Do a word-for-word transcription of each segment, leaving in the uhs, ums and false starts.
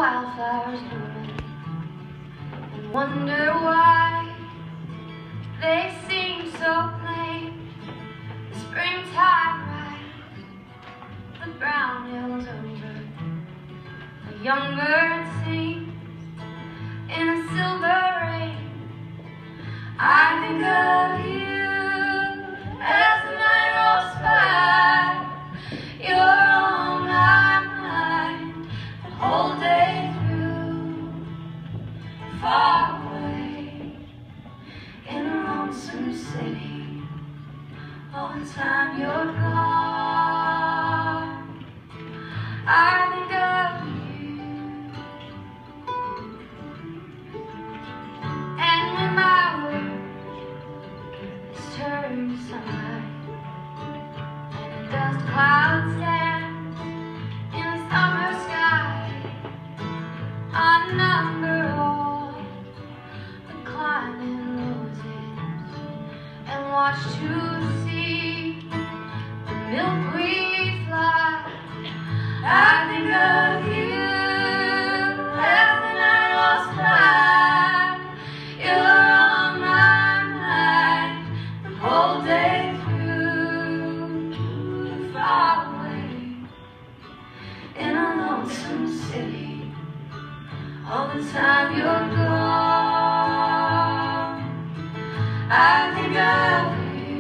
wildflowers blooming and wonder why they seem so plain. The springtime rides the brown hills over, a young bird sings in a silver rain. I think of you as the night rolls by. You're on my mind the whole day through, far away in a lonesome city. All the time you're gone, I think of you. And when my world is turned to sunlight and the dust clouds dance in the summer sky, I number all the climbing roses and watch to see the milkweed fly. I think of you as the night rolls by. You're on my mind the whole day through, far away in a lonesome city. All the time you're gone, I think of you.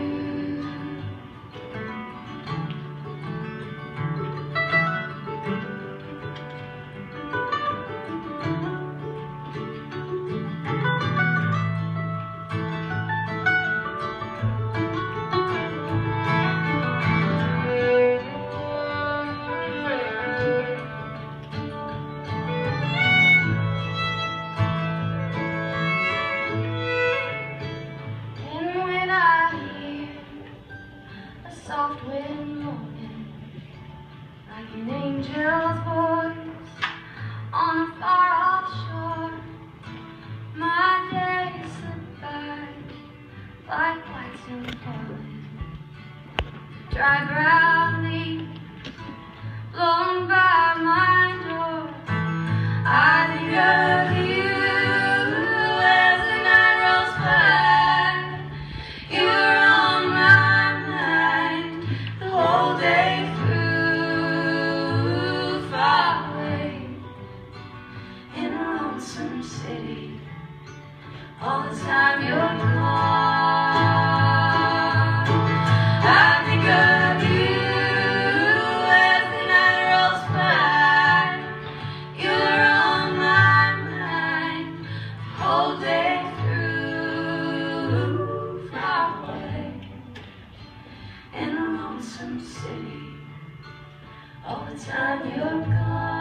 Soft wind blowing like an angel's voice on a far-off shore. My days slip by like lights in falling, dry brown leaves blown by my door. I think of you as the night rolls by. You're on my the whole day through, far away in a lonesome city. All the time you're gone, I think of you as the night rolls by. You're on my mind the whole day through, far away in a lonesome city. All the time you're gone.